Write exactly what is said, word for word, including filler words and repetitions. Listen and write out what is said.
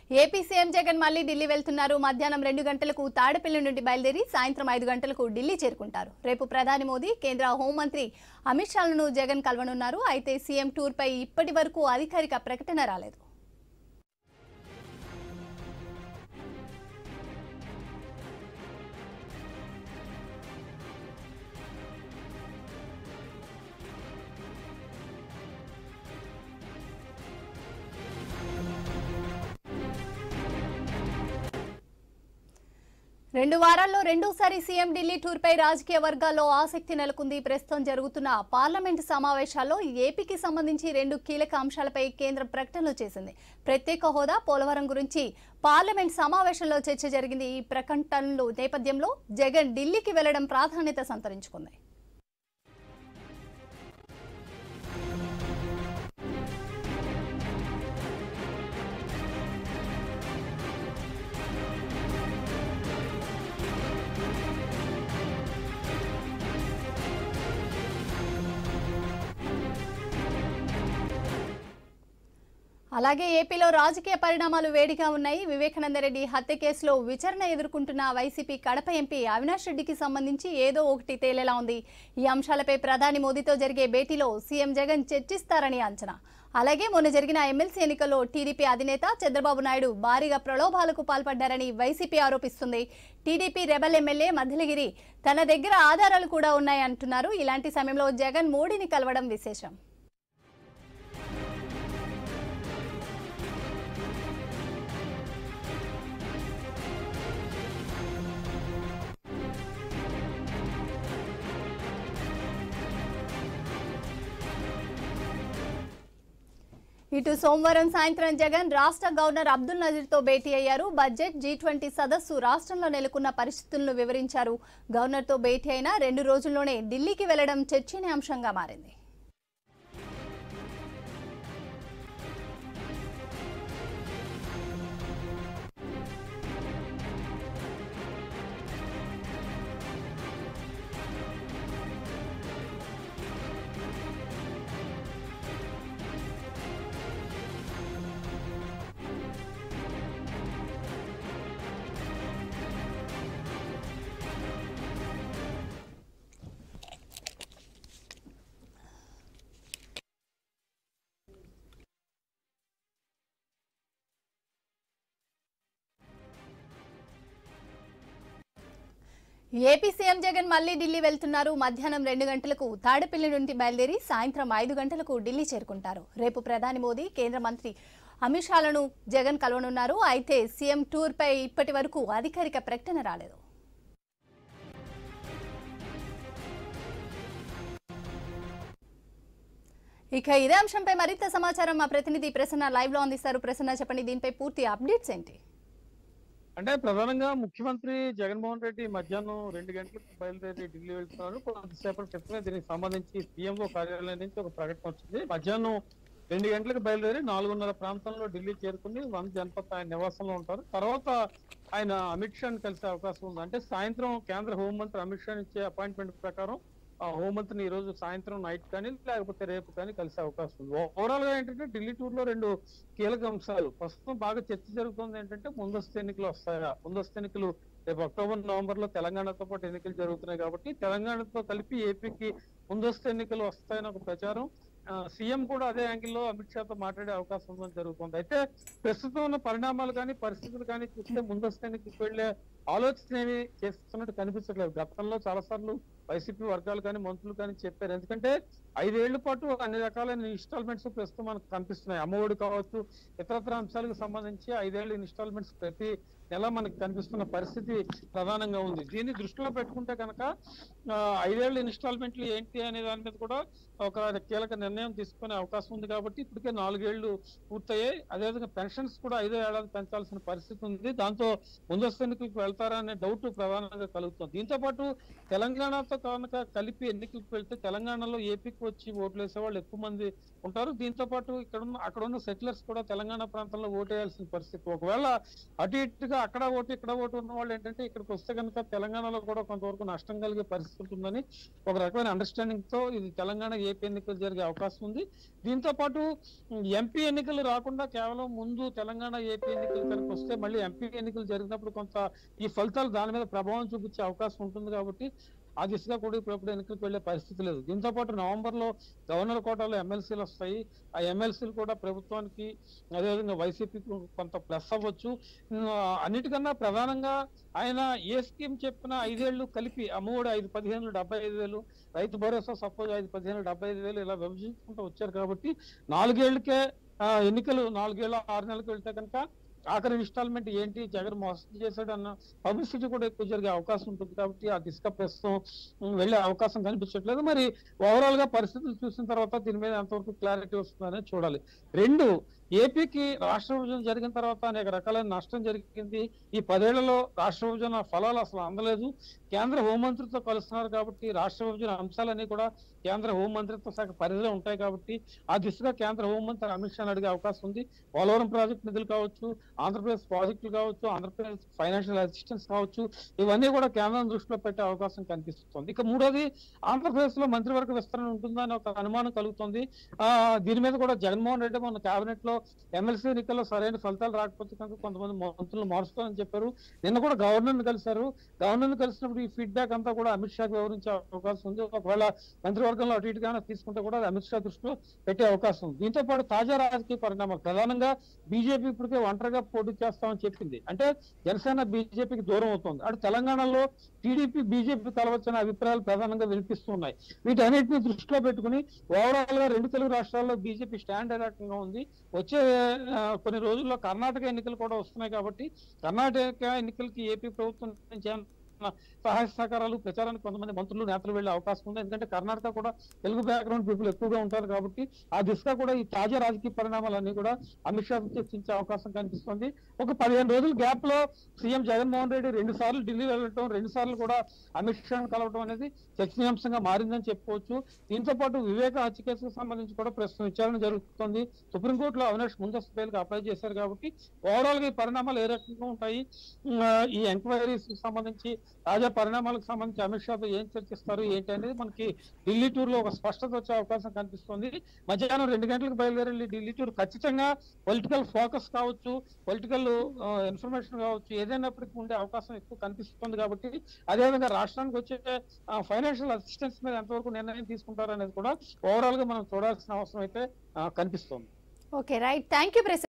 AP CM Jagan మళ్లీ ఢిల్లీ వెళ్తున్నారు. మధ్యాహ్నం రెండు గంటలకు తాడేపల్లి నుండి బయలుదేరి సాయంత్రం ఐదు గంటలకు ఢిల్లీ చేరుకుంటారు. రేపు ప్రధాని మోదీ, కేంద్ర హోంమంత్రి అమిత్ షాలను జగన్ కలవనున్నారు. అయితే సీఎం టూర్ పై ఇప్పటి వరకు అధికారిక ప్రకటన రాలేదు. రెండు వారాల్లో రెండోసారి సీఎం ఢిల్లీ టూర్ పై రాజకీయ వర్గాల్లో ఆసక్తి నెలకొంది. ప్రస్తుతం జరుగుతున్న పార్లమెంటు సమావేశాల్లో ఏపీకి సంబంధించి రెండు కీలక అంశాలపై కేంద్రం ప్రకటనలు చేసింది. ప్రత్యేక హోదా, పోలవరం గురించి పార్లమెంట్ సమావేశంలో చర్చ జరిగింది. ఈ ప్రకటనల నేపథ్యంలో జగన్ ఢిల్లీకి వెళ్లడం ప్రాధాన్యత సంతరించుకుంది. అలాగే ఏపీలో రాజకీయ పరిణామాలు వేడిగా ఉన్నాయి. వివేకానందరెడ్డి హత్య కేసులో విచారణ ఎదుర్కొంటున్న వైసీపీ కడప ఎంపీ అవినాష్ రెడ్డికి సంబంధించి ఏదో ఒకటి తేలేలా ఉంది. ఈ అంశాలపై ప్రధాని మోదీతో జరిగే భేటీలో సీఎం జగన్ చర్చిస్తారని అంచనా. అలాగే మొన్న జరిగిన ఎమ్మెల్సీ ఎన్నికల్లో టీడీపీ అధినేత చంద్రబాబు నాయుడు భారీగా ప్రలోభాలకు పాల్పడ్డారని వైసీపీ ఆరోపిస్తుంది. టీడీపీ రెబల్ ఎమ్మెల్యే మధ్యలగిరి తన దగ్గర ఆధారాలు కూడా ఉన్నాయంటున్నారు. ఇలాంటి సమయంలో జగన్ మోడీని కలవడం విశేషం. ఇటు సోమవారం సాయంత్రం జగన్ రాష్ట్ర గవర్నర్ అబ్దుల్ నజీర్తో భేటీ అయ్యారు. బడ్జెట్, జీ ట్వంటీ సదస్సు, రాష్ట్రంలో నెలకొన్న పరిస్థితులను వివరించారు. గవర్నర్తో భేటీ అయిన రెండు రోజుల్లోనే ఢిల్లీకి వెళ్లడం చర్చనీయాంశంగా మారింది. ఏపీ సీఎం జగన్ మళ్లీ ఢిల్లీ వెళ్తున్నారు. మధ్యాహ్నం రెండు గంటలకు తాడేపల్లి నుండి బయలుదేరి సాయంత్రం ఐదు గంటలకు ఢిల్లీ చేరుకుంటారు. రేపు ప్రధాని మోదీ, కేంద్ర మంత్రి అమిత్ షాలను జగన్ కలవనున్నారు. అయితే సీఎం టూర్ పై ఇప్పటి వరకు అధికారిక ప్రకటన రాలేదు. ఇక ఇదే అంశంపై మరింత సమాచారం మా ప్రతినిధి ప్రసన్న లైవ్ లో అందిస్తారు. ప్రసన్న, చెప్పండి, దీనిపై పూర్తి అప్డేట్స్ ఏంటి? అంటే ప్రధానంగా ముఖ్యమంత్రి జగన్మోహన్ రెడ్డి మధ్యాహ్నం రెండు గంటలకు బయలుదేరి ఢిల్లీ వెళ్తున్నారు. కొద్దిసేపటి క్రితమే దీనికి సంబంధించి సీఎంఓ కార్యాలయం నుంచి ఒక ప్రకటన వచ్చింది. మధ్యాహ్నం రెండు గంటలకు బయలుదేరి నాలుగున్నర ప్రాంతంలో ఢిల్లీ చేరుకుని వన్ జనపత్ ఆయన నివాసంలో ఉంటారు. తర్వాత ఆయన అమిత్ షాని కలిసే అవకాశం ఉంది. అంటే సాయంత్రం కేంద్ర హోంమంత్రి అమిత్ షా ఇచ్చే అపాయింట్మెంట్ ప్రకారం ఆ హోంమంత్రిని ఈ రోజు సాయంత్రం నైట్ కానీ లేకపోతే రేపు కానీ కలిసే అవకాశం ఉంది. ఓవరాల్ గా ఏంటంటే ఢిల్లీ టూర్ లో రెండు కీలక అంశాలు ప్రస్తుతం బాగా చర్చ జరుగుతుంది. ఏంటంటే ముందస్తు ఎన్నికలు వస్తాయా, ముందస్తు ఎన్నికలు రేపు అక్టోబర్ నవంబర్ లో తెలంగాణతో పాటు ఎన్నికలు జరుగుతున్నాయి కాబట్టి తెలంగాణతో కలిపి ఏపీకి ముందస్తు ఎన్నికలు వస్తాయని ఒక ప్రచారం. సీఎం కూడా అదే యాంగిల్లో అమిత్ షాతో మాట్లాడే అవకాశం ఉందని జరుగుతుంది. అయితే ప్రస్తుతం ఉన్న పరిణామాలు కానీ పరిస్థితులు కానీ చూస్తే ముందస్తు ఎన్నికలకు వెళ్లే ఆలోచన ఏమి చేస్తున్నట్టు కనిపించట్లేదు. గతంలో చాలా సార్లు వైసీపీ వర్గాలు కానీ మంత్రులు కానీ చెప్పారు. ఎందుకంటే ఐదేళ్ల పాటు అన్ని రకాలైన ఇన్స్టాల్మెంట్స్ ప్రస్తుతం మనకు కనిపిస్తున్నాయి. అమ్మఒడి కావచ్చు, ఇతరత్ర అంశాలకు సంబంధించి ఐదేళ్ల ఇన్స్టాల్మెంట్స్ ప్రతి నెల మనకు కనిపిస్తున్న పరిస్థితి ప్రధానంగా ఉంది. దీన్ని దృష్టిలో పెట్టుకుంటే కనుక ఐదేళ్ల ఇన్స్టాల్మెంట్లు ఏంటి అనే దాని మీద కూడా ఒక కీలక నిర్ణయం తీసుకునే అవకాశం ఉంది. కాబట్టి ఇప్పటికే నాలుగేళ్లు పూర్తయ్యాయి. అదేవిధంగా పెన్షన్స్ కూడా ఐదో ఏడాది పెంచాల్సిన పరిస్థితి ఉంది. దాంతో ముందస్తు ఎన్నికలకు వెళ్తారా అనే డౌట్ ప్రధానంగా కలుగుతుంది. దీంతో పాటు తెలంగాణతో కనుక కలిపి ఎన్నికలకు వెళ్తే తెలంగాణలో ఏపీకి వచ్చి ఓట్లు వేసే వాళ్ళు ఎక్కువ మంది ఉంటారు. దీంతో పాటు ఇక్కడ ఉన్న అక్కడ ఉన్న సెటిలర్స్ కూడా తెలంగాణ ప్రాంతంలో ఓటేయాల్సిన పరిస్థితి. ఒకవేళ అటు ఇటుగా అక్కడ ఓటు ఇక్కడ ఓటు ఉన్న వాళ్ళు ఏంటంటే ఇక్కడికి వస్తే కనుక తెలంగాణలో కూడా కొంతవరకు నష్టం కలిగే పరిస్థితి ఉంటుందని ఒక రకమైన అండర్స్టాండింగ్ తో ఇది తెలంగాణ ఏపీ ఎన్నికలు జరిగే అవకాశం ఉంది. దీంతో పాటు ఎంపీ ఎన్నికలు రాకుండా కేవలం ముందు తెలంగాణ ఏపీ ఎన్నికలు కనుక వస్తే మళ్ళీ ఎంపీ ఎన్నికలు జరిగినప్పుడు కొంత ఈ ఫలితాలు దాని మీద ప్రభావం చూపించే అవకాశం ఉంటుంది. కాబట్టి ఆ దిశగా కూడా ఇప్పుడు ఎన్నికలకు వెళ్లే పరిస్థితి లేదు. దీంతో పాటు నవంబర్ లో గవర్నర్ కోటాలో ఎమ్మెల్సీలు వస్తాయి. ఆ ఎమ్మెల్సీలు కూడా ప్రభుత్వానికి అదేవిధంగా వైసీపీకి కొంత ప్లస్ అవ్వచ్చు. అన్నిటికన్నా ప్రధానంగా ఆయన ఏ స్కీమ్ చెప్పినా ఐదేళ్లు కలిపి అమ్మఒడి ఐదు పదిహేను డెబ్బై ఐదు వేలు రైతు భరోసా సపోజ్ ఐదు పదిహేను డెబ్బై ఐదు వేలు ఇలా విభజించుకుంటూ వచ్చారు. కాబట్టి నాలుగేళ్లకే ఎన్నికలు నాలుగేళ్ల ఆరు నెలలకు వెళ్తే కనుక ఆఖరి ఇన్స్టాల్మెంట్ ఏంటి జగన్ మోసం చేశాడు అన్న పబ్లిసిటీ కూడా ఎక్కువ జరిగే అవకాశం ఉంటుంది. కాబట్టి ఆ దిశగా ప్రస్తుతం వెళ్లే అవకాశం కనిపించట్లేదు. మరి ఓవరాల్ గా పరిస్థితులు చూసిన తర్వాత దీని మీద ఎంతవరకు క్లారిటీ వస్తుందనే చూడాలి. రెండు, ఏపీకి రాష్ట్ర విభజన జరిగిన తర్వాత అనేక రకాలైన నష్టం జరిగింది. ఈ పదేళ్లలో రాష్ట్ర విభజన ఫలాలు అసలు అందలేదు. కేంద్ర హోంమంత్రితో కలుస్తున్నారు కాబట్టి రాష్ట్ర విభజన అంశాలన్నీ కూడా కేంద్ర హోంమంత్రిత్వ శాఖ పరిధిలో ఉంటాయి. కాబట్టి ఆ దిశగా కేంద్ర హోంమంత్రి అమిత్ షాని అడిగే అవకాశం ఉంది. పోలవరం ప్రాజెక్టు నిధులు కావచ్చు, ఆంధ్రప్రదేశ్ ప్రాజెక్టులు కావచ్చు, ఆంధ్రప్రదేశ్ ఫైనాన్షియల్ అసిస్టెన్స్ కావచ్చు, ఇవన్నీ కూడా కేంద్రం దృష్టిలో పెట్టే అవకాశం కనిపిస్తుంది. ఇక మూడోది, ఆంధ్రప్రదేశ్ లో మంత్రివర్గ విస్తరణ ఉంటుందా అని ఒక అనుమానం కలుగుతుంది. ఆ దీని మీద కూడా జగన్మోహన్ రెడ్డి మొన్న కేబినెట్ లో ఎమ్మెల్సీ ఎన్నికల్లో సరైన ఫలితాలు రాకపోతే కనుక కొంతమంది మంత్రులు మారుస్తారని చెప్పారు. నిన్న కూడా గవర్నర్ ని కలిశారు. గవర్నర్ ని కలిసినప్పుడు ఈ ఫీడ్బ్యాక్ అంతా కూడా అమిత్ షాకి వివరించే అవకాశం ఉంది. ఒకవేళ మంత్రివర్గంలో అటు ఇటుగా తీసుకుంటే కూడా అది అమిత్ షా దృష్టిలో పెట్టే అవకాశం ఉంది. దీంతో పాటు తాజా రాజకీయ పరిణామాలు, ప్రధానంగా బీజేపీ ఇప్పటికే ఒంటరిగా పోటీ చేస్తామని చెప్పింది. అంటే జనసేన బీజేపీకి దూరం అవుతుంది. అటు తెలంగాణలో టీడీపీ బీజేపీ కలవచ్చనే అభిప్రాయాలు ప్రధానంగా వినిపిస్తున్నాయి. వీటన్నిటిని దృష్టిలో పెట్టుకుని ఓవరాల్ గా రెండు తెలుగు రాష్ట్రాల్లో బీజేపీ స్టాండ్ ఏ రకంగా ఉంది. వచ్చే కొన్ని రోజుల్లో కర్ణాటక ఎన్నికలు కూడా వస్తున్నాయి. కాబట్టి కర్ణాటక ఎన్నికలకి ఏపీ ప్రభుత్వం నుంచి సహాయ సహకారాలు ప్రచారానికి కొంతమంది మంత్రులు నేతలు వెళ్లే అవకాశం ఉంది. ఎందుకంటే కర్ణాటక కూడా తెలుగు బ్యాక్గ్రౌండ్ పీపుల్ ఎక్కువగా ఉంటారు. కాబట్టి ఆ దిశగా కూడా ఈ తాజా రాజకీయ పరిణామాలన్నీ కూడా అమిత్ షా చర్చించే అవకాశం కనిపిస్తుంది. ఒక పదిహేను రోజుల గ్యాప్ లో సీఎం జగన్మోహన్ రెడ్డి రెండు సార్లు ఢిల్లీ వెళ్ళటం, రెండు సార్లు కూడా అమిత్ షాను కలవటం అనేది చర్చనీయాంశంగా మారిందని చెప్పుకోవచ్చు. దీంతో పాటు వివేక హత్య కేసుకు సంబంధించి కూడా ప్రస్తుతం విచారణ జరుగుతుంది. సుప్రీంకోర్టులో అవినాష్ ముందస్తు బెయిల్కి అప్లై చేశారు. కాబట్టి ఓవరాల్ గా ఈ పరిణామాలు ఏ రకంగా ఉంటాయి, ఈ ఎంక్వైరీస్ సంబంధించి తాజా పరిణామాలకు సంబంధించి అమిత్ షాతో ఏం చర్చిస్తారు ఏంటి అనేది మనకి ఢిల్లీ టూర్ లో ఒక స్పష్టత వచ్చే అవకాశం కనిపిస్తుంది. మధ్యాహ్నం రెండు గంటలకు బయలుదేరి ఢిల్లీ టూర్ ఖచ్చితంగా పొలిటికల్ ఫోకస్ కావచ్చు, పొలిటికల్ ఇన్ఫర్మేషన్ కావచ్చు, ఏదైనప్పటికీ ఉండే అవకాశం ఎక్కువ కనిపిస్తుంది. కాబట్టి అదేవిధంగా రాష్ట్రానికి వచ్చే ఫైనాన్షియల్ అసిస్టెన్స్ మీద ఎంతవరకు నిర్ణయం తీసుకుంటారు అనేది కూడా ఓవరాల్ గా మనం చూడాల్సిన అవసరం అయితే కనిపిస్తుంది. Okay, right. Thank you.